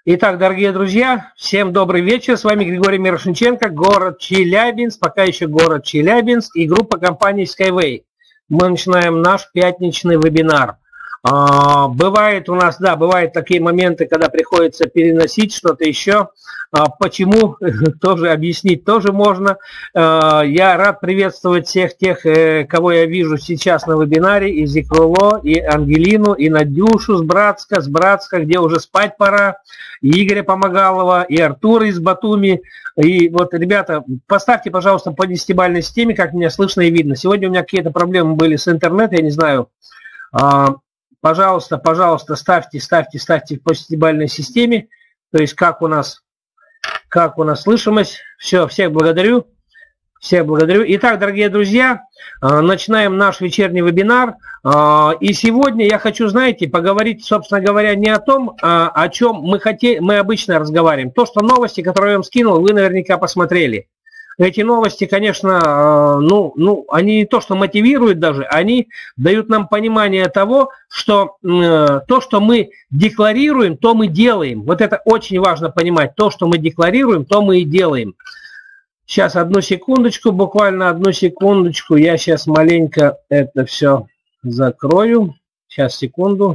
Итак, дорогие друзья, всем добрый вечер. С вами Григорий Мирошниченко, город Челябинск, пока еще город Челябинск и группа компании Skyway. Мы начинаем наш пятничный вебинар. Бывает у нас, да, бывают такие моменты, когда приходится переносить что-то еще. Почему, тоже объяснить тоже можно. Я рад приветствовать всех тех, кого я вижу сейчас на вебинаре, и Зикруло, и Ангелину, и Надюшу с Братска, где уже спать пора, и Игоря Помогалова, и Артура из Батуми. И вот, ребята, поставьте, пожалуйста, по 10-бальной системе, как меня слышно и видно. Сегодня у меня какие-то проблемы были с интернетом, я не знаю. Пожалуйста, ставьте по 10-бальной системе. То есть как у нас слышимость. Все, всех благодарю. Итак, дорогие друзья, начинаем наш вечерний вебинар. И сегодня я хочу, знаете, поговорить, собственно говоря, не о том, о чем мы обычно разговариваем. То, что новости, которые я вам скинул, вы наверняка посмотрели. Эти новости, конечно, они не то, что мотивируют даже, они дают нам понимание того, что то, что мы декларируем, то мы делаем. Вот это очень важно понимать. То, что мы декларируем, то мы и делаем. Сейчас, одну секундочку, буквально одну секундочку. Я сейчас маленько это все закрою. Сейчас, секунду.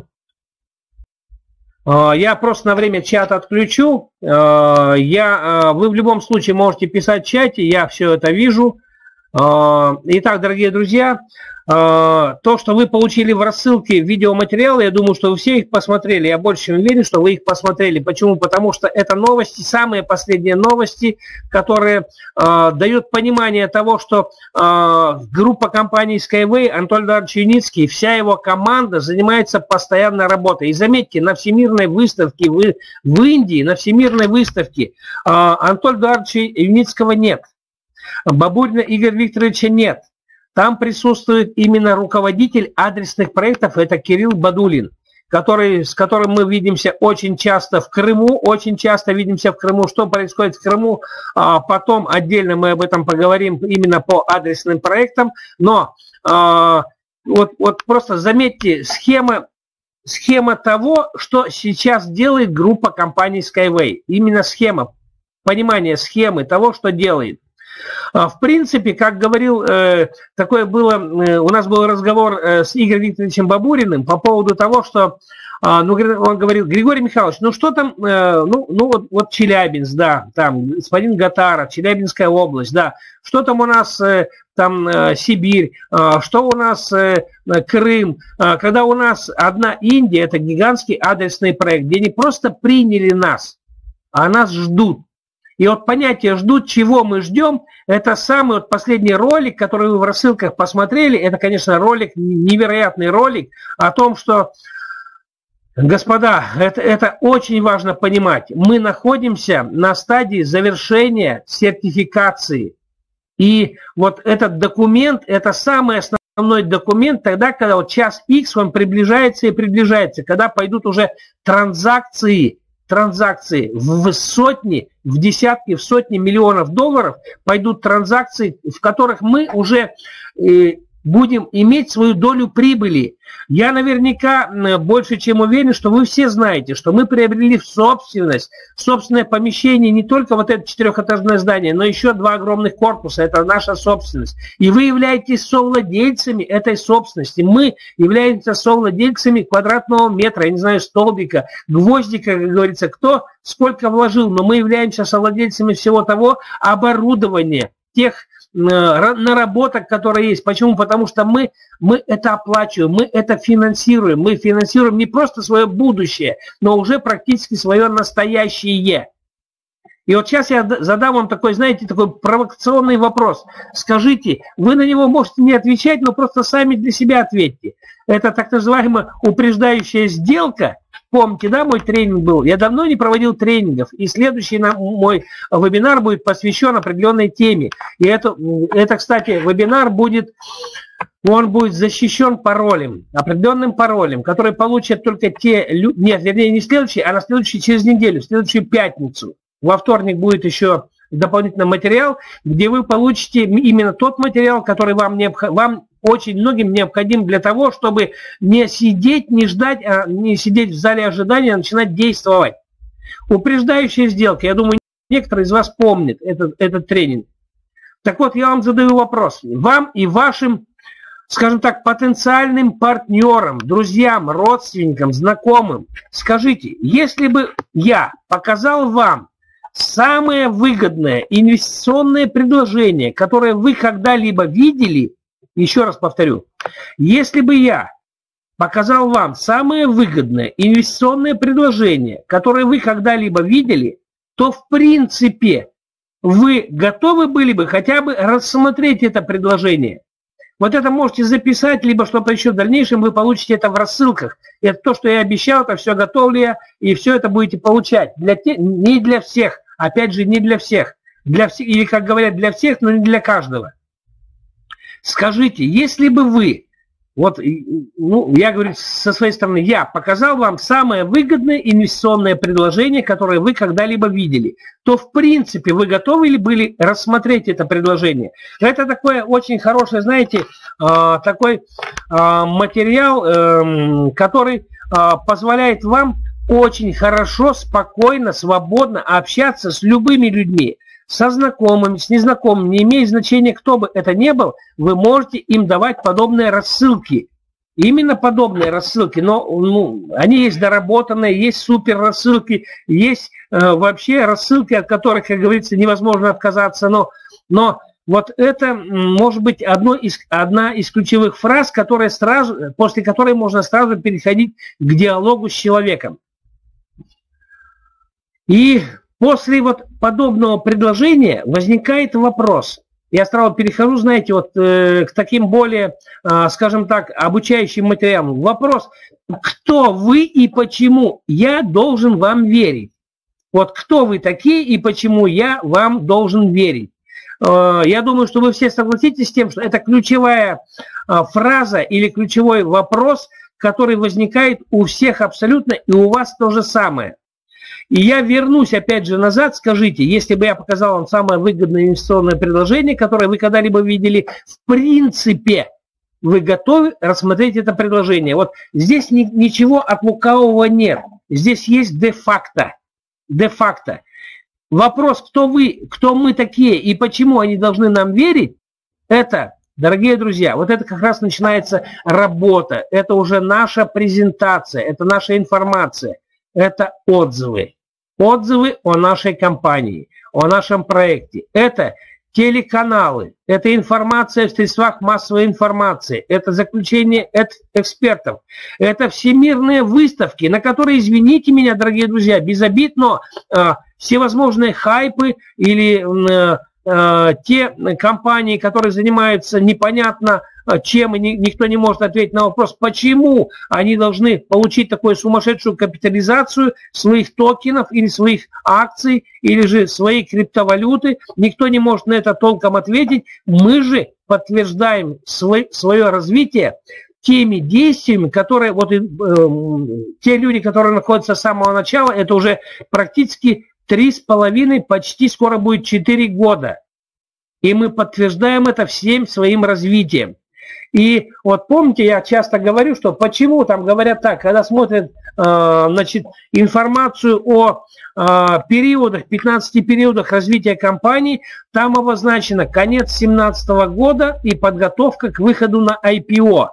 Я просто на время чат отключу. Вы в любом случае можете писать в чате, я все это вижу. Итак, дорогие друзья, то, что вы получили в рассылке видеоматериалы, я думаю, что вы все их посмотрели. Я больше чем уверен, что вы их посмотрели. Почему? Потому что это новости, самые последние новости, которые дают понимание того, что группа компании Skyway, Анатолий Эдуардович Юницкий, вся его команда занимается постоянной работой. И заметьте, на всемирной выставке в Индии, на всемирной выставке Анатолия Эдуардовича Юницкого нет. Бабурина Игоря Викторовича нет. Там присутствует именно руководитель адресных проектов, это Кирилл Бадулин, с которым мы видимся очень часто в Крыму, Что происходит в Крыму, потом отдельно мы об этом поговорим именно по адресным проектам. Но вот просто заметьте, схема того, что сейчас делает группа компаний Skyway. Именно схема, понимание схемы того, что делает. В принципе, как говорил, у нас был разговор с Игорем Викторовичем Бабуриным по поводу того, что, он говорил: Григорий Михайлович, что там, вот Челябинск, да, там господин Гатара, Челябинская область, да, что там у нас, там Сибирь, что у нас Крым, когда у нас одна Индия, это гигантский адресный проект, где не просто приняли нас, а нас ждут. И вот понятие «ждут», чего мы ждем, это самый последний ролик, который вы в рассылках посмотрели. Это, конечно, невероятный ролик о том, что, господа, это очень важно понимать. Мы находимся на стадии завершения сертификации. И вот этот документ, это самый основной документ тогда, когда вот час X он приближается, когда пойдут уже транзакции в сотни, в десятки, в сотни миллионов долларов пойдут транзакции, в которых мы уже будем иметь свою долю прибыли. Я наверняка больше чем уверен, что вы все знаете, что мы приобрели в собственное помещение не только вот это 4-этажное здание, но еще 2 огромных корпуса. Это наша собственность. И вы являетесь совладельцами этой собственности. Мы являемся совладельцами квадратного метра, я не знаю, столбика, гвоздика, как говорится, кто сколько вложил, но мы являемся совладельцами всего того оборудования, тех наработок, которые есть. Почему? Потому что мы это оплачиваем, мы это финансируем. Мы финансируем не просто свое будущее, но уже практически свое настоящее. И вот сейчас я задам вам такой, знаете, такой провокационный вопрос. Скажите, вы на него можете не отвечать, но просто сами для себя ответьте. Это так называемая упреждающая сделка. Помните, да, мой тренинг был? Я давно не проводил тренингов, и следующий мой вебинар будет посвящен определенной теме. И это, кстати, вебинар будет защищен паролем, определенным паролем, который получат только те люди, нет, вернее, не следующий, а на следующий через неделю, в следующую пятницу. Во вторник будет еще дополнительный материал, где вы получите именно тот материал, который вам очень многим необходим для того, чтобы не сидеть, не ждать, а не сидеть в зале ожидания, а начинать действовать. Упреждающая сделка. Я думаю, некоторые из вас помнят этот тренинг. Так вот, я вам задаю вопрос. Вам и вашим, скажем так, потенциальным партнерам, друзьям, родственникам, знакомым, скажите, если бы я показал вам самое выгодное инвестиционное предложение, которое вы когда-либо видели, еще раз повторю, если бы я показал вам самое выгодное инвестиционное предложение, которое вы когда-либо видели, то в принципе вы готовы были бы хотя бы рассмотреть это предложение. Вот это можете записать, либо что-то еще в дальнейшем вы получите это в рассылках. Это то, что я обещал, это все готовлю я, и все это будете получать. Не для всех, опять же, не для всех. Для всех, или, как говорят, для всех, но не для каждого. Скажите, если бы вы, вот, ну, я говорю со своей стороны, я показал вам самое выгодное инвестиционное предложение, которое вы когда-либо видели, то в принципе вы готовы ли были рассмотреть это предложение? Это такое очень хорошее, знаете, такой материал, который позволяет вам очень хорошо, спокойно, свободно общаться с любыми людьми. Со знакомыми, с незнакомыми, не имеет значения, кто бы это ни был, вы можете им давать подобные рассылки. Именно подобные рассылки, но они есть доработанные, есть супер рассылки, есть вообще рассылки, от которых, как говорится, невозможно отказаться, но вот это может быть одна из ключевых фраз, после которой можно сразу переходить к диалогу с человеком. И после вот подобного предложения возникает вопрос. Я сразу перехожу, знаете, вот к таким более, скажем так, обучающим материалам. Вопрос, кто вы и почему я должен вам верить? Вот кто вы такие и почему я вам должен верить? Я думаю, что вы все согласитесь с тем, что это ключевая фраза или ключевой вопрос, который возникает у всех абсолютно, и у вас то же самое. И я вернусь опять же назад, скажите, если бы я показал вам самое выгодное инвестиционное предложение, которое вы когда-либо видели, в принципе, вы готовы рассмотреть это предложение. Вот здесь ничего от лукавого нет. Здесь есть де-факто. Де-факто. Вопрос, кто вы, кто мы такие и почему они должны нам верить, это, дорогие друзья, вот это как раз начинается работа. Это уже наша презентация, это наша информация, это отзывы. Отзывы о нашей компании, о нашем проекте. Это телеканалы, это информация в средствах массовой информации, это заключение экспертов, это всемирные выставки, на которые, извините меня, дорогие друзья, без обид, но всевозможные хайпы или те компании, которые занимаются непонятно чем, и никто не может ответить на вопрос, почему они должны получить такую сумасшедшую капитализацию своих токенов или своих акций, или же своей криптовалюты. Никто не может на это толком ответить. Мы же подтверждаем свое развитие теми действиями, которые, вот те люди, которые находятся с самого начала, это уже практически 3,5, почти скоро будет 4 года. И мы подтверждаем это всем своим развитием. И вот помните, я часто говорю, что почему там говорят так, когда смотрят информацию о периодах, 15 периодах развития компании, там обозначено конец 2017 года и подготовка к выходу на IPO.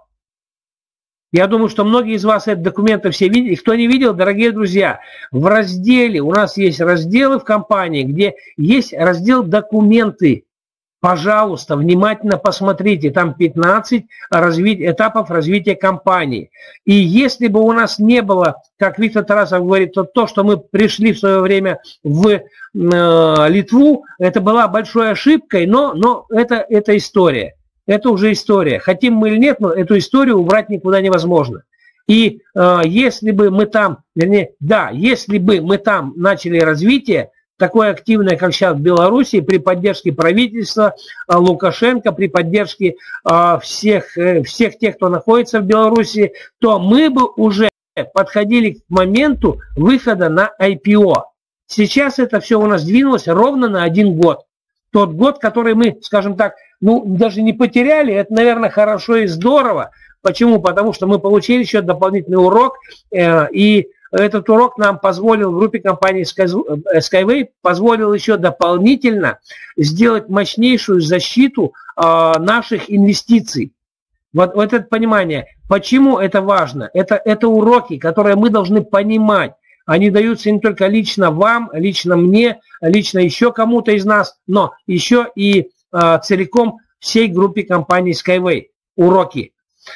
Я думаю, что многие из вас эти документы все видели. Кто не видел, дорогие друзья, в разделе, у нас есть разделы в компании, где есть раздел «Документы». Пожалуйста, внимательно посмотрите, там 15 этапов развития компании. И если бы у нас не было, как Виктор Тарасов говорит, то, что мы пришли в свое время в Литву, это была большой ошибкой, но это история. Это уже история. Хотим мы или нет, но эту историю убрать никуда невозможно. И если бы мы там, если бы мы там начали развитие, такое активное, как сейчас в Беларуси, при поддержке правительства Лукашенко, при поддержке всех тех, кто находится в Беларуси, то мы бы уже подходили к моменту выхода на IPO. Сейчас это все у нас двинулось ровно на 1 год. Тот год, который мы, скажем так, даже не потеряли, это, наверное, хорошо и здорово. Почему? Потому что мы получили еще дополнительный урок, и этот урок нам позволил, в группе компании Skyway, позволил еще дополнительно сделать мощнейшую защиту наших инвестиций. Вот это понимание. Почему это важно? Это уроки, которые мы должны понимать. Они даются не только лично вам, лично мне, лично еще кому-то из нас, но еще и целиком всей группе компании Skyway. Уроки.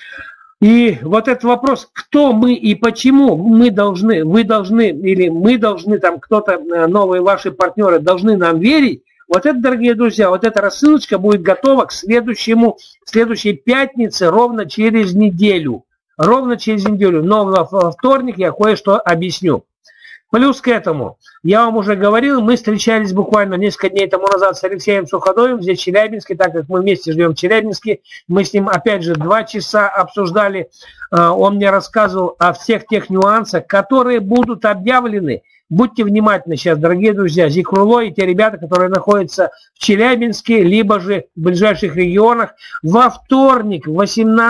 И вот этот вопрос, кто мы и почему мы должны, вы должны, или мы должны, там кто-то, новые ваши партнеры должны нам верить, вот это, дорогие друзья, вот эта рассылочка будет готова к следующей пятнице ровно через неделю. Ровно через неделю. Но во вторник я кое-что объясню. Плюс к этому, я вам уже говорил, мы встречались буквально несколько дней тому назад с Алексеем Суходоевым здесь в Челябинске, так как мы вместе живем в Челябинске. Мы с ним опять же 2 часа обсуждали. Он мне рассказывал о всех тех нюансах, которые будут объявлены. Будьте внимательны сейчас, дорогие друзья, Зикруло и те ребята, которые находятся в Челябинске, либо же в ближайших регионах, во вторник в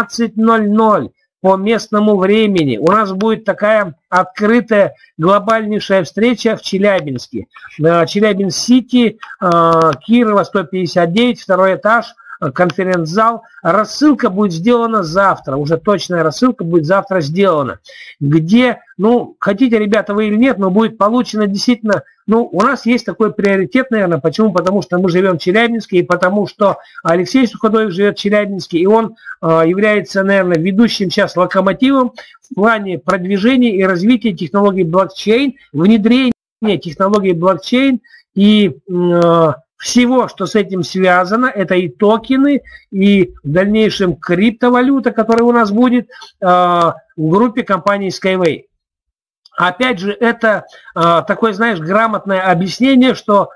18:00 по местному времени у нас будет такая открытая глобальнейшая встреча в Челябинске. Челябинск-Сити, Кирова, 159, 2-й этаж, конференц-зал. Рассылка будет сделана завтра, уже точная рассылка будет завтра сделана, где, ну, хотите, ребята, вы или нет, но будет получено действительно, ну, у нас есть такой приоритет, наверное, почему? Потому что мы живем в Челябинске, и потому что Алексей Суходоев живет в Челябинске, и он является, наверное, ведущим сейчас локомотивом в плане продвижения и развития технологий блокчейн, внедрения технологий блокчейн и всего, что с этим связано. Это и токены, и в дальнейшем криптовалюта, которая у нас будет в группе компании Skyway. Опять же, это такое, знаешь, грамотное объяснение, что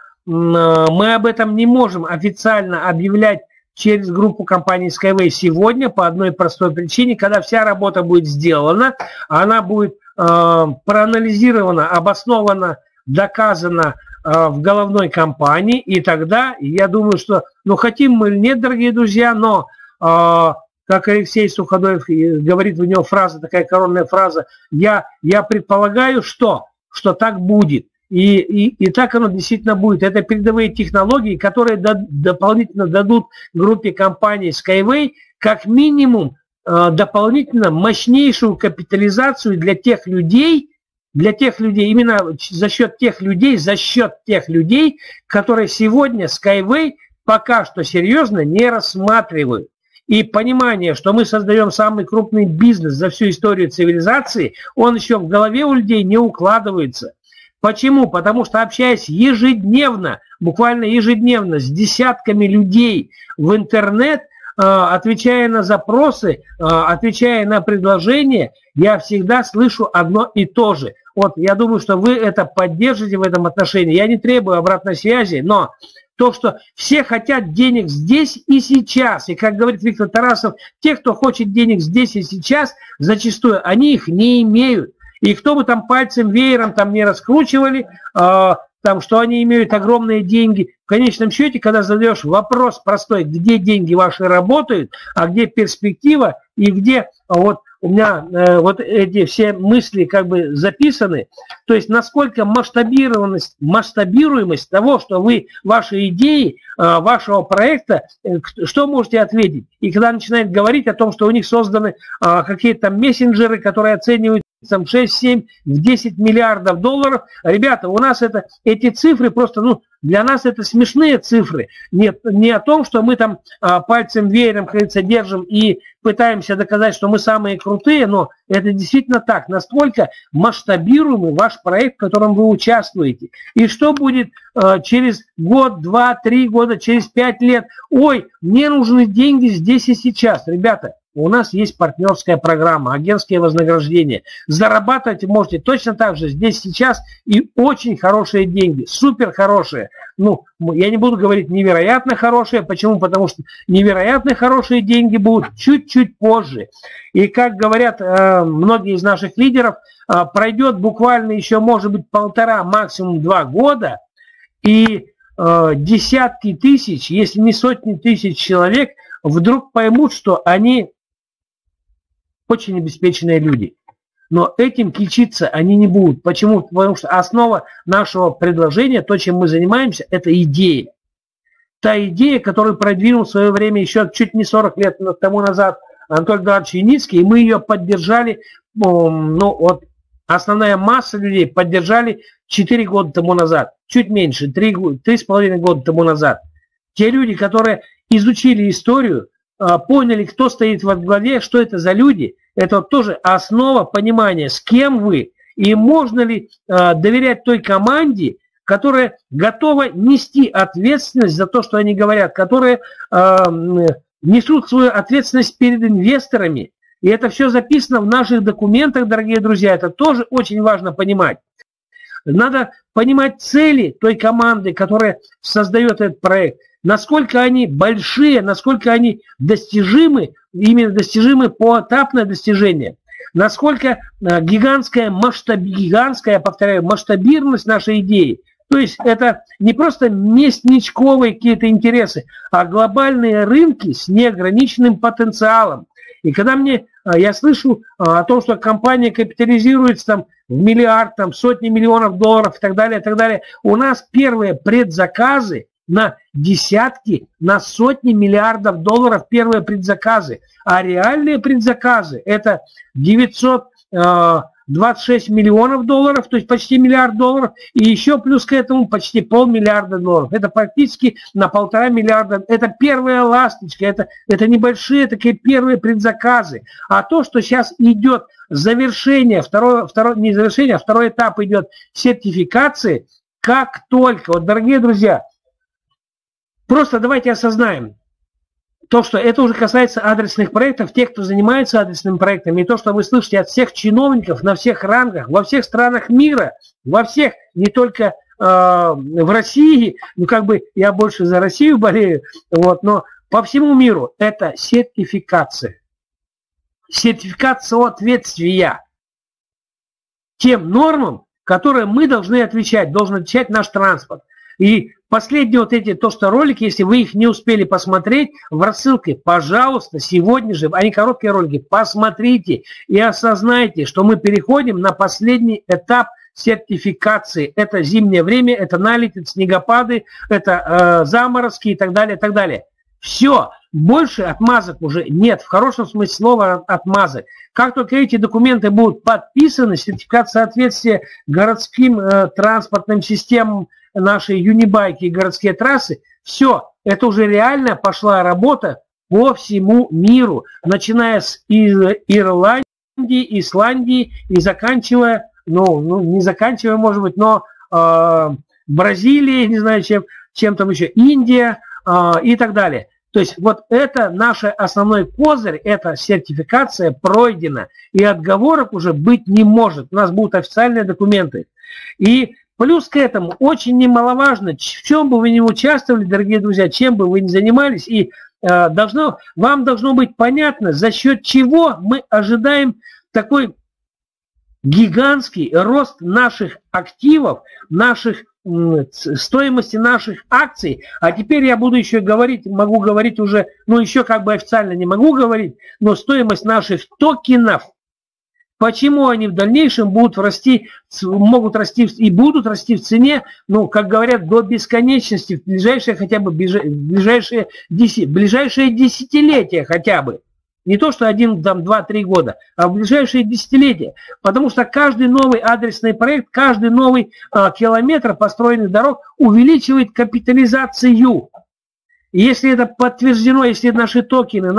мы об этом не можем официально объявлять через группу компании Skyway сегодня по одной простой причине. Когда вся работа будет сделана, она будет проанализирована, обоснована, доказана в головной компании, и тогда, я думаю, что, ну, хотим мы или нет, дорогие друзья, но, как Алексей Суходоев говорит, у него фраза, такая коронная фраза, я предполагаю, что так будет, и так оно действительно будет. Это передовые технологии, которые дополнительно дадут группе компании Skyway как минимум дополнительно мощнейшую капитализацию для тех людей, именно за счет тех людей, которые сегодня Skyway пока что серьезно не рассматривают. И понимание, что мы создаем самый крупный бизнес за всю историю цивилизации, он еще в голове у людей не укладывается. Почему? Потому что, общаясь ежедневно, буквально ежедневно с десятками людей в интернет, отвечая на запросы, отвечая на предложения, я всегда слышу одно и то же. Вот, я думаю, что вы это поддержите в этом отношении. Я не требую обратной связи, но то, что все хотят денег здесь и сейчас, и, как говорит Виктор Тарасов, те, кто хочет денег здесь и сейчас, зачастую они их не имеют. И кто бы там пальцем, веером там не раскручивали, там, что они имеют огромные деньги. В конечном счете, когда задаешь вопрос простой, где деньги ваши работают, а где перспектива, и где вот у меня вот эти все мысли как бы записаны, то есть насколько масштабируемость того, что вы, ваши идеи, вашего проекта, что можете ответить. И когда начинает говорить о том, что у них созданы какие-то мессенджеры, которые оценивают там 6, 7, 10 миллиардов долларов. Ребята, у нас эти цифры просто, ну, для нас это смешные цифры. Нет, не о том, что мы там пальцем веером, как говорится, держим и пытаемся доказать, что мы самые крутые, но это действительно так. Настолько масштабируемый ваш проект, в котором вы участвуете. И что будет через год, 2, 3 года, через 5 лет? Ой, мне нужны деньги здесь и сейчас. Ребята, у нас есть партнерская программа, агентские вознаграждения. Зарабатывать можете точно так же здесь, сейчас, и очень хорошие деньги, супер хорошие. Ну, я не буду говорить невероятно хорошие. Почему? Потому что невероятно хорошие деньги будут чуть-чуть позже. И, как говорят многие из наших лидеров, пройдет буквально еще, может быть, 1,5, максимум 2 года, и десятки тысяч, если не сотни тысяч человек вдруг поймут, что они очень обеспеченные люди. Но этим кичиться они не будут. Почему? Потому что основа нашего предложения, то, чем мы занимаемся, это идея. Та идея, которую продвинул в свое время еще чуть не 40 лет тому назад Анатолий Эдуардович Яницкий, и мы ее поддержали, ну вот основная масса людей поддержали 4 года тому назад, чуть меньше, 3,5 года тому назад. Те люди, которые изучили историю, поняли, кто стоит во главе, что это за люди, это вот тоже основа понимания, с кем вы, и можно ли доверять той команде, которая готова нести ответственность за то, что они говорят, которые несут свою ответственность перед инвесторами. И это все записано в наших документах, дорогие друзья, это тоже очень важно понимать. Надо понимать цели той команды, которая создает этот проект, насколько они большие, насколько они достижимы, именно достижимы поэтапное достижение, насколько гигантская, повторяю, масштабированность нашей идеи. То есть это не просто местничковые какие-то интересы, а глобальные рынки с неограниченным потенциалом. И когда я слышу о том, что компания капитализируется там в миллиард, там, сотни миллионов долларов и так далее, у нас первые предзаказы на десятки, на сотни миллиардов долларов первые предзаказы. А реальные предзаказы это 926 миллионов долларов, то есть почти миллиард долларов, и еще плюс к этому почти $500 миллиона. Это практически на 1,5 миллиарда. Это первая ласточка, это небольшие такие первые предзаказы. А то, что сейчас идет завершение, не завершение, а второй этап идет сертификации, как только, вот, дорогие друзья, просто давайте осознаем, то, что это уже касается адресных проектов, тех, кто занимается адресными проектами, и то, что вы слышите от всех чиновников на всех рангах, во всех странах мира, во всех, не только в России, ну как бы я больше за Россию болею, вот, но по всему миру это сертификация. Сертификат соответствия тем нормам, которые мы должны отвечать, должен отвечать наш транспорт. И последние вот эти, то что ролики, если вы их не успели посмотреть, в рассылке, пожалуйста, сегодня же, они короткие ролики, посмотрите и осознайте, что мы переходим на последний этап сертификации. Это зимнее время, это наледь, это снегопады, это заморозки и так далее, и так далее. Все, больше отмазок уже нет, в хорошем смысле слова отмазок. Как только эти документы будут подписаны, сертификат соответствия городским транспортным системам, наши юнибайки и городские трассы, все, это уже реально пошла работа по всему миру, начиная с Ирландии, Исландии и заканчивая, не заканчивая, может быть, но Бразилия, не знаю, чем там еще, Индия и так далее. То есть вот это наш основной козырь, эта сертификация пройдена, и отговорок уже быть не может. У нас будут официальные документы. И плюс к этому очень немаловажно, в чем бы вы ни участвовали, дорогие друзья, чем бы вы ни занимались, и вам должно быть понятно, за счет чего мы ожидаем такой гигантский рост наших активов, стоимости наших акций. А теперь я буду еще говорить, могу говорить уже, еще как бы официально не могу говорить, но стоимость наших токенов, почему они в дальнейшем могут расти и будут расти в цене, как говорят, до бесконечности, в ближайшие хотя бы ближайшие десятилетия хотя бы. Не то, что 1, 2, 3 года, а в ближайшие десятилетия. Потому что каждый новый адресный проект, каждый новый километр построенных дорог увеличивает капитализацию. И если это подтверждено, если наши токены,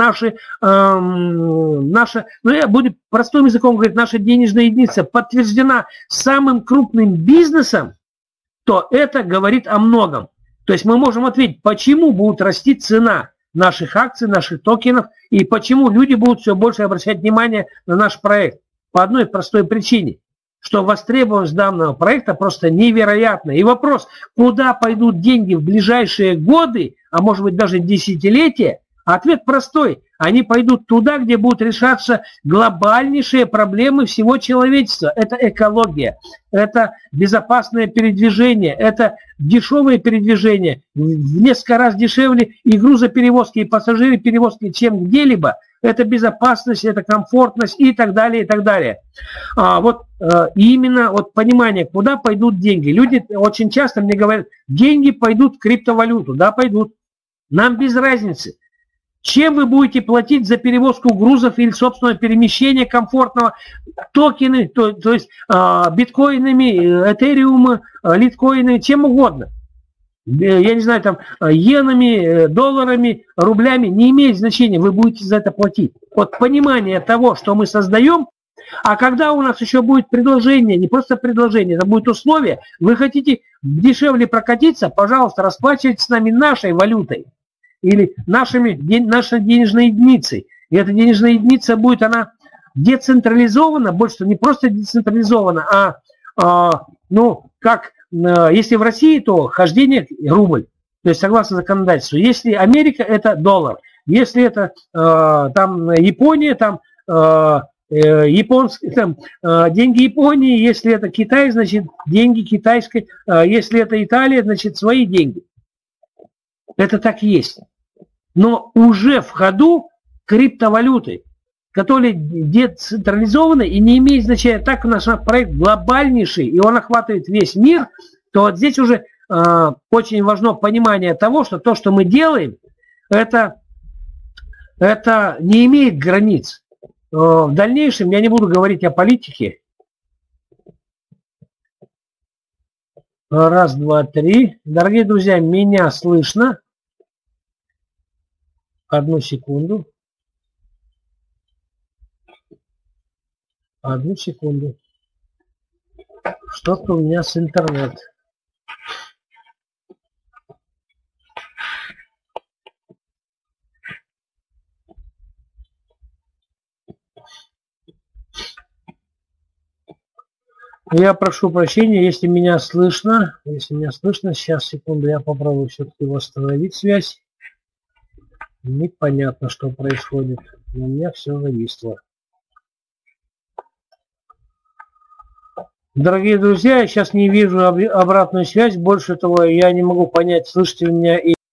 я буду простым языком говорить, наша денежная единица подтверждена самым крупным бизнесом, то это говорит о многом. То есть мы можем ответить, почему будет расти цена наших акций, наших токенов, и почему люди будут все больше обращать внимание на наш проект. По одной простой причине, что востребованность данного проекта просто невероятна. И вопрос, куда пойдут деньги в ближайшие годы, а может быть даже десятилетия, ответ простой. Они пойдут туда, где будут решаться глобальнейшие проблемы всего человечества. Это экология, это безопасное передвижение, это дешевое передвижение, в несколько раз дешевле и грузоперевозки, и пассажироперевозки, чем где-либо. это безопасность, это комфортность и так далее, и так далее. Именно понимание, куда пойдут деньги. Люди очень часто мне говорят, деньги пойдут в криптовалюту. Да, пойдут. Нам без разницы. Чем вы будете платить за перевозку грузов или собственное перемещение комфортного? Токены, то есть биткоинами, этериумы, литкоины, чем угодно. Я не знаю, там, иенами, долларами, рублями, не имеет значения, вы будете за это платить. Вот понимание того, что мы создаем, а когда у нас еще будет предложение, не просто предложение, это будет условие, вы хотите дешевле прокатиться, пожалуйста, расплачивайтесь с нами нашей валютой. Или нашей денежной единицей. И эта денежная единица будет, она децентрализована, больше не просто децентрализована, если в России, то хождение рубль, то есть согласно законодательству. Если Америка, это доллар. Если это Япония, деньги Японии. Если это Китай, значит деньги китайской. Если это Италия, значит свои деньги. Это так и есть. Но уже в ходу криптовалюты, которые децентрализованы и не имеют значения, так как наш проект глобальнейший, и он охватывает весь мир, то вот здесь уже очень важно понимание того, что то, что мы делаем, это не имеет границ. В дальнейшем я не буду говорить о политике. Раз, два, три. Дорогие друзья, меня слышно? Одну секунду. Одну секунду. Что-то у меня с интернетом. Я прошу прощения, если меня слышно. Если меня слышно, сейчас, секунду, я попробую все-таки восстановить связь. Непонятно, что происходит. У меня все зависло. Дорогие друзья, я сейчас не вижу обратную связь. Больше того, я не могу понять, слышите вы меня и...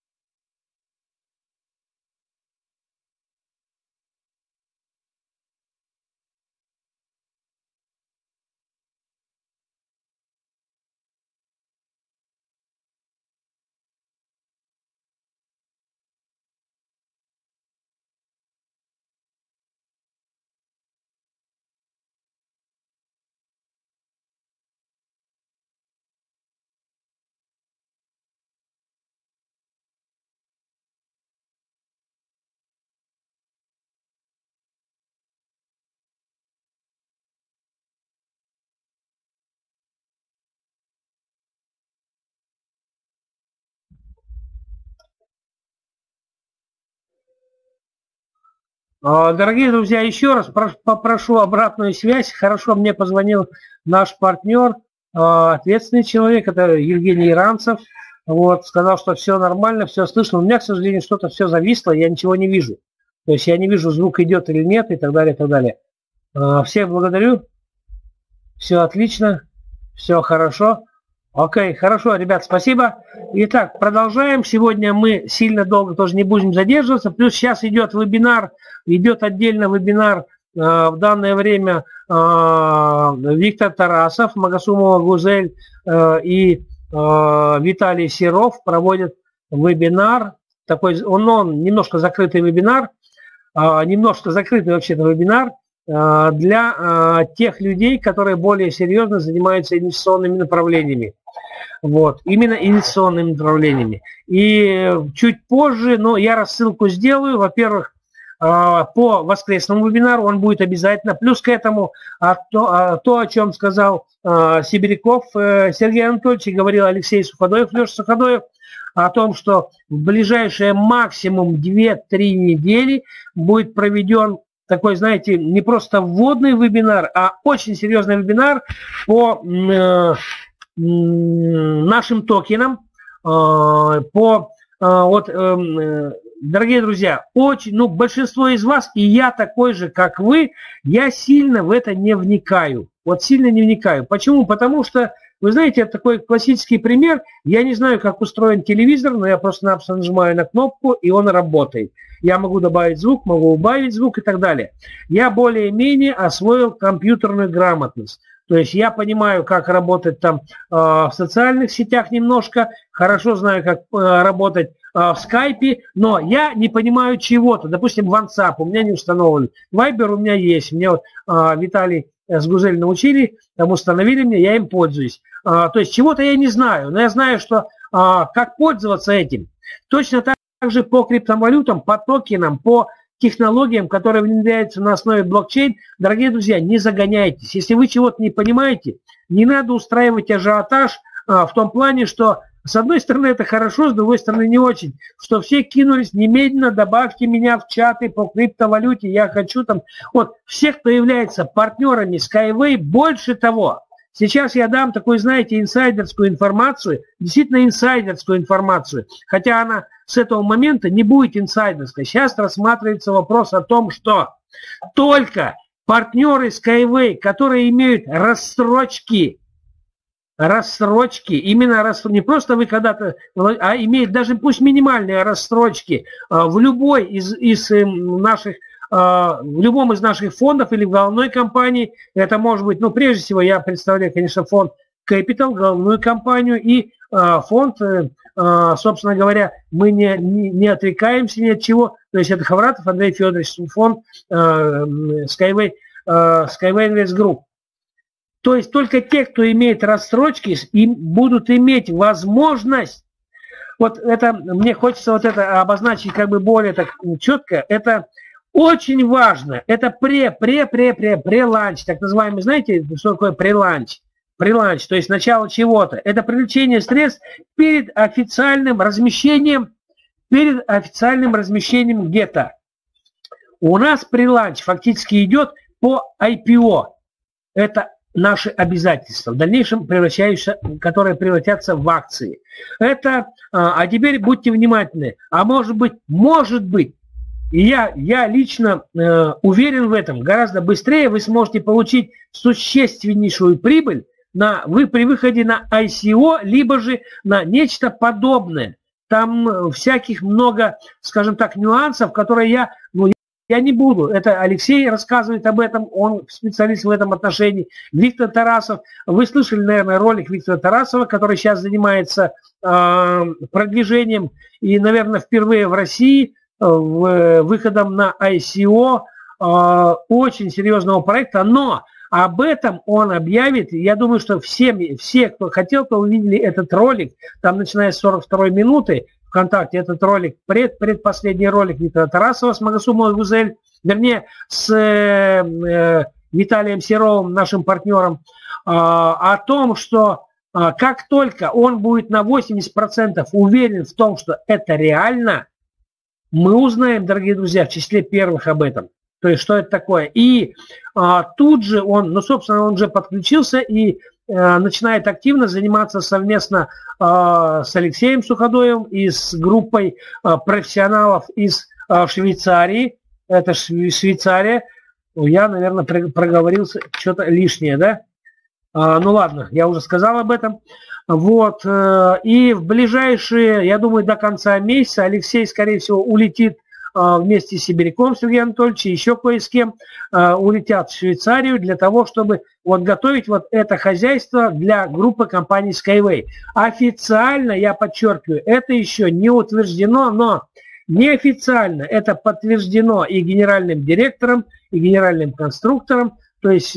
Дорогие друзья, еще раз попрошу обратную связь. Хорошо, мне позвонил наш партнер, ответственный человек, это Евгений Иранцев. Вот, сказал, что все нормально, все слышно. У меня, к сожалению, что-то все зависло, я ничего не вижу. То есть я не вижу, звук идет или нет, и так далее, и так далее. Всех благодарю. Все отлично, все хорошо. Окей, хорошо, ребят, спасибо. Итак, продолжаем. Сегодня мы сильно долго тоже не будем задерживаться. Плюс сейчас идет вебинар, идет отдельно вебинар в данное время Виктор Тарасов, Магасумова Гузель и Виталий Серов проводят вебинар. Такой, он немножко закрытый вебинар, немножко закрытый вообще-то вебинар для тех людей, которые более серьезно занимаются инвестиционными направлениями. Вот, именно инвестиционными направлениями. И чуть позже, но я рассылку сделаю, во-первых, по воскресному вебинару, он будет обязательно. Плюс к этому то, о чем сказал Сибиряков Сергей Анатольевич, и говорил Алексей Суходоев, Леша Суходоев, о том, что в ближайшие максимум 2-3 недели будет проведен такой, знаете, не просто вводный вебинар, а очень серьезный вебинар по нашим токенам, дорогие друзья, большинство из вас, и я такой же, как вы, я сильно в это не вникаю. Вот сильно не вникаю. Почему? Потому что Вы знаете, это такой классический пример. Я не знаю, как устроен телевизор, но я просто-напросто нажимаю на кнопку, и он работает. Я могу добавить звук, могу убавить звук и так далее. Я более-менее освоил компьютерную грамотность. То есть я понимаю, как работать там в социальных сетях немножко, хорошо знаю, как работать в скайпе, но я не понимаю чего-то. Допустим, WhatsApp у меня не установлен, Viber у меня есть. Мне вот Виталий с Гузель научили, там установили мне, я им пользуюсь. То есть чего-то я не знаю, но я знаю, что как пользоваться этим. Точно так же по криптовалютам, по токенам, по технологиям, которые внедряются на основе блокчейн. Дорогие друзья, не загоняйтесь. Если вы чего-то не понимаете, не надо устраивать ажиотаж в том плане, что с одной стороны это хорошо, с другой стороны не очень. Что все кинулись, немедленно добавьте меня в чаты по криптовалюте, я хочу там. Вот всех, кто является партнерами Skyway, больше того. Сейчас я дам такую, знаете, инсайдерскую информацию, действительно инсайдерскую информацию, хотя она с этого момента не будет инсайдерской. Сейчас рассматривается вопрос о том, что только партнеры Skyway, которые имеют рассрочки, именно рассрочки, не просто вы когда-то, а имеют даже пусть минимальные рассрочки в любой из наших, в любом из наших фондов или в головной компании. Это может быть, ну, прежде всего, я представляю, конечно, фонд Capital, головную компанию, и фонд, собственно говоря, мы не отрекаемся ни от чего. То есть это Хавратов Андрей Федорович, фонд Skyway Invest Group. То есть только те, кто имеет рассрочки, им будут иметь возможность. Вот это, мне хочется вот это обозначить как бы более так четко. Это очень важно. Это преланч, так называемый, знаете, что такое преланч? Преланч, то есть начало чего-то. Это привлечение средств перед официальным размещением где-то. У нас преланч фактически идет по IPO. Это наши обязательства, в дальнейшем которые превратятся в акции. Это, а теперь будьте внимательны, а может быть, и я лично уверен в этом, гораздо быстрее вы сможете получить существеннейшую прибыль при выходе на ICO, либо же на нечто подобное. Там всяких много, скажем так, нюансов, которые я не буду. Это Алексей рассказывает об этом, он специалист в этом отношении. Виктор Тарасов. Вы слышали, наверное, ролик Виктора Тарасова, который сейчас занимается продвижением и, наверное, впервые в России выходом на ICO очень серьезного проекта, но об этом он объявит. Я думаю, что все, кто хотел, то увидели этот ролик, там начиная с 42-й минуты, ВКонтакте этот ролик, предпоследний ролик Виктора Тарасова с Магасумовой Гузель, вернее, с Виталием Серовым, нашим партнером, о том, что как только он будет на 80% уверен в том, что это реально, мы узнаем, дорогие друзья, в числе первых об этом. То есть, что это такое. И тут же он, собственно, он уже подключился и начинает активно заниматься совместно с Алексеем Суходоевым и с группой профессионалов из Швейцарии. Это Швейцария. Я, наверное, проговорился что-то лишнее, да? Ну ладно, я уже сказал об этом. Вот. И в ближайшие, я думаю, до конца месяца Алексей, скорее всего, улетит вместе с Сибиряком Сергеем Анатольевичем, еще кое с кем, улетят в Швейцарию для того, чтобы вот готовить вот это хозяйство для группы компаний Skyway. Официально, я подчеркиваю, это еще не утверждено, но неофициально это подтверждено и генеральным директором, и генеральным конструктором, то есть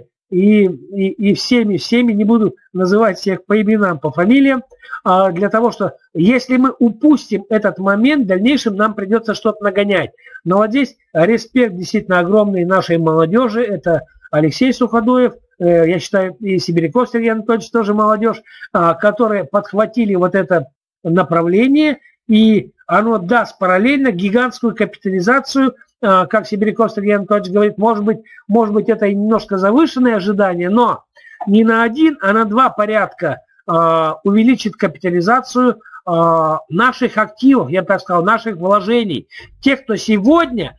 и всеми, не буду называть всех по именам, по фамилиям, для того, что если мы упустим этот момент, в дальнейшем нам придется что-то нагонять. Но вот здесь респект действительно огромный нашей молодежи, это Алексей Суходоев, я считаю, и Сибиряков Сергей Анатольевич тоже молодежь, которые подхватили вот это направление, и оно даст параллельно гигантскую капитализацию, как Сибиряков Сергей Анатольевич говорит, может быть это и немножко завышенные ожидания, но не на 1, а на 2 порядка увеличит капитализацию наших активов, я бы так сказал, наших вложений. Тех, кто сегодня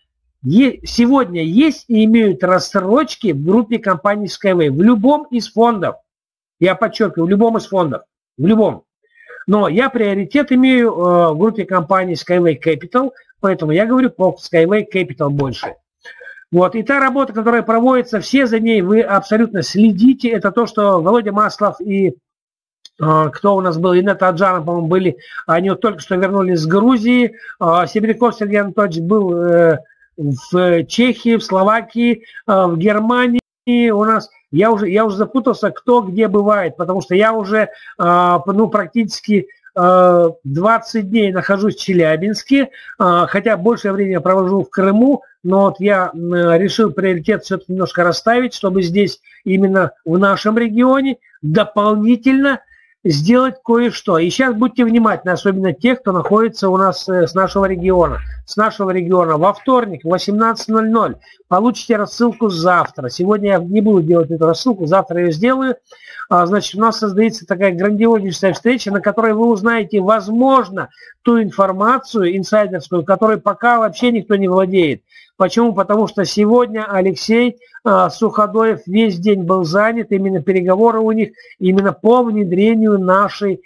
есть и имеют рассрочки в группе компаний Skyway, в любом из фондов. Я подчеркиваю, в любом из фондов. В любом. Но я приоритет имею в группе компаний Skyway Capital, поэтому я говорю про Skyway Capital больше. Вот. И та работа, которая проводится, все за ней вы абсолютно следите. Это то, что Володя Маслов и кто у нас был, Инета Аджаров, по-моему, были, они вот только что вернулись с Грузии. Серебряков Сергей Анатольевич был в Чехии, в Словакии, в Германии у нас. Я уже запутался, кто где бывает, потому что я уже практически 20 дней нахожусь в Челябинске, хотя большее время провожу в Крыму, но вот я решил приоритет все-таки немножко расставить, чтобы здесь именно в нашем регионе дополнительно сделать кое-что. И сейчас будьте внимательны, особенно те, кто находится у нас с нашего региона. С нашего региона во вторник в 18:00 получите рассылку завтра. Сегодня я не буду делать эту рассылку, завтра я ее сделаю. Значит, у нас создается такая грандиознейшая встреча, на которой вы узнаете, возможно, ту информацию инсайдерскую, которой пока вообще никто не владеет. Почему? Потому что сегодня Алексей Суходоев весь день был занят, именно переговоры у них, именно по внедрению нашей,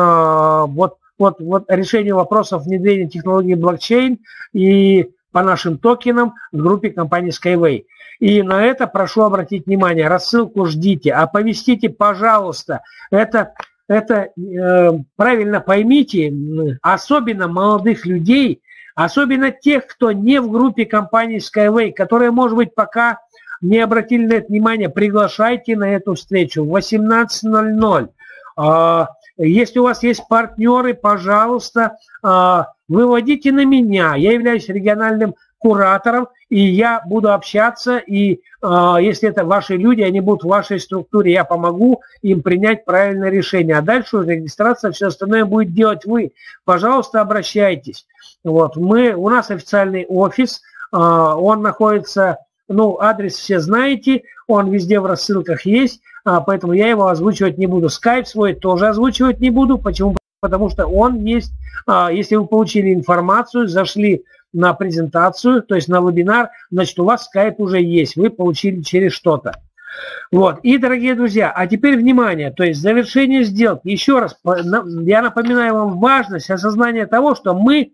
решению вопросов внедрения технологии блокчейн и по нашим токенам в группе компании Skyway. И на это прошу обратить внимание, рассылку ждите, оповестите, пожалуйста, это правильно поймите, особенно молодых людей, особенно тех, кто не в группе компании Skyway, которые, может быть, пока не обратили на это внимание, приглашайте на эту встречу в 18:00. Если у вас есть партнеры, пожалуйста, выводите на меня. Я являюсь региональным куратором, и я буду общаться, и если это ваши люди, они будут в вашей структуре, я помогу им принять правильное решение. А дальше уже регистрация, все остальное будет делать вы. Пожалуйста, обращайтесь. Вот. У нас официальный офис, он находится, адрес все знаете, он везде в рассылках есть, поэтому я его озвучивать не буду. Скайп свой тоже озвучивать не буду. Почему? Потому что он есть, если вы получили информацию, зашли на презентацию, то есть на вебинар, значит, у вас скайп уже есть, вы получили через что-то. Вот. И, дорогие друзья, а теперь внимание, то есть завершение сделки. Еще раз, я напоминаю вам важность осознания того, что мы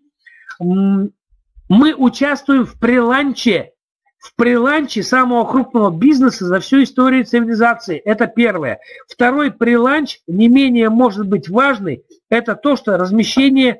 участвуем в преланче самого крупного бизнеса за всю историю цивилизации. Это первое. Второй преланч, не менее может быть важный, это то, что размещение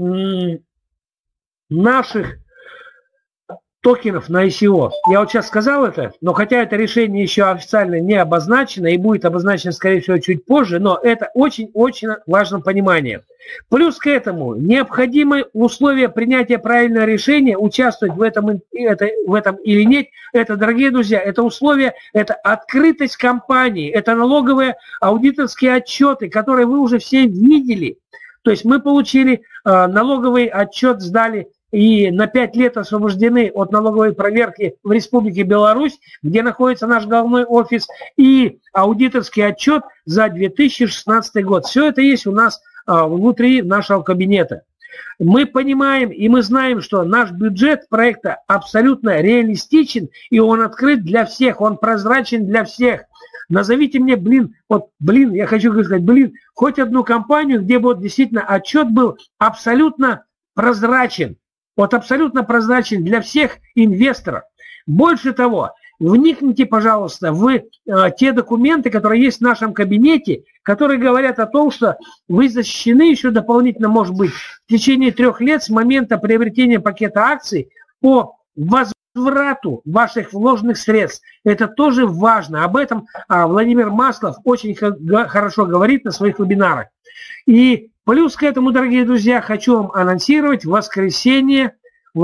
наших токенов на ICO. Я вот сейчас сказал это, но хотя это решение еще официально не обозначено и будет обозначено, скорее всего, чуть позже, но это очень-очень важно понимание. Плюс к этому необходимое условие принятия правильного решения, участвовать в этом или нет, это, дорогие друзья, это условие, это открытость компании, это налоговые аудиторские отчеты, которые вы уже все видели. То есть мы получили налоговый отчет, сдали и на 5 лет освобождены от налоговой проверки в Республике Беларусь, где находится наш головной офис, и аудиторский отчет за 2016 год. Все это есть у нас внутри нашего кабинета. Мы понимаем и мы знаем, что наш бюджет проекта абсолютно реалистичен, и он открыт для всех, он прозрачен для всех. Назовите мне, я хочу сказать, хоть одну компанию, где бы действительно отчет был абсолютно прозрачен. Абсолютно прозрачен для всех инвесторов. Больше того, вникните, пожалуйста, в те документы, которые есть в нашем кабинете, которые говорят о том, что вы защищены еще дополнительно, может быть, в течение 3 лет с момента приобретения пакета акций по возврату ваших вложенных средств. Это тоже важно. Об этом Владимир Маслов очень хорошо говорит на своих вебинарах. И плюс к этому, дорогие друзья, хочу вам анонсировать в воскресенье в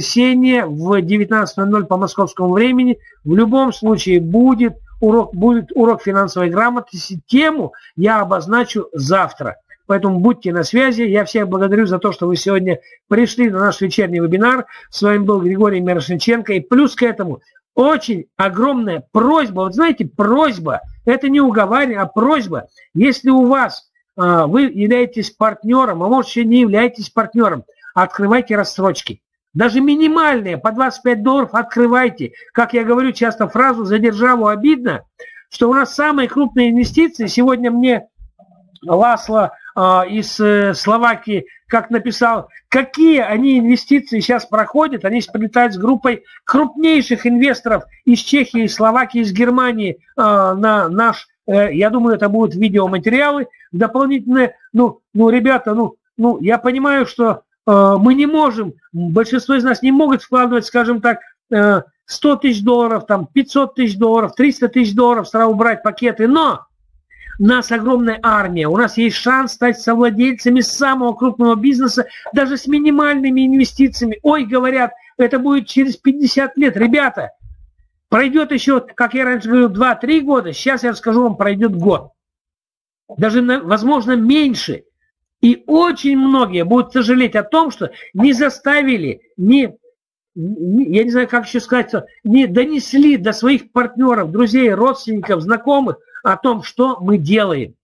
19:00 по московскому времени. В любом случае будет урок финансовой грамотности. Тему я обозначу завтра. Поэтому будьте на связи. Я всех благодарю за то, что вы сегодня пришли на наш вечерний вебинар. С вами был Григорий Мирошниченко. И плюс к этому очень огромная просьба. Вот знаете, просьба, это не уговаривание, а просьба. Если у вас вы являетесь партнером, а может еще не являетесь партнером, открывайте рассрочки. Даже минимальные, по $25 открывайте. Как я говорю часто фразу, за державу обидно, что у нас самые крупные инвестиции. Сегодня мне Ласло из Словакии, как написал, какие они инвестиции сейчас проходят. Они прилетают с группой крупнейших инвесторов из Чехии, из Словакии, из Германии на наш, я думаю, это будут видеоматериалы дополнительные. Ребята, я понимаю, что мы не можем, большинство из нас не могут вкладывать, скажем так, 100 тысяч долларов, там, 500 тысяч долларов, 300 тысяч долларов, сразу брать пакеты, но у нас огромная армия, у нас есть шанс стать совладельцами самого крупного бизнеса, даже с минимальными инвестициями. Ой, говорят, это будет через 50 лет. Ребята, пройдет еще, как я раньше говорил, 2-3 года, сейчас я расскажу вам, пройдет год. Даже, возможно, меньше. И очень многие будут сожалеть о том, что не заставили, я не знаю, как еще сказать, не донесли до своих партнеров, друзей, родственников, знакомых о том, что мы делаем.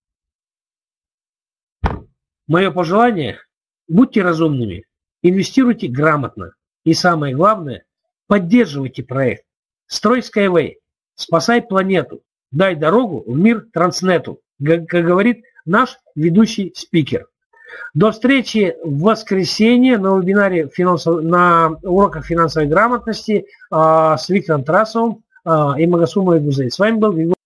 Мое пожелание, будьте разумными, инвестируйте грамотно. И самое главное, поддерживайте проект. Строй Skyway, спасай планету, дай дорогу в мир Транснету, как говорит наш ведущий спикер. До встречи в воскресенье на вебинаре на уроках финансовой грамотности с Виктором Тарасовым и Магасумом Игузей. С вами был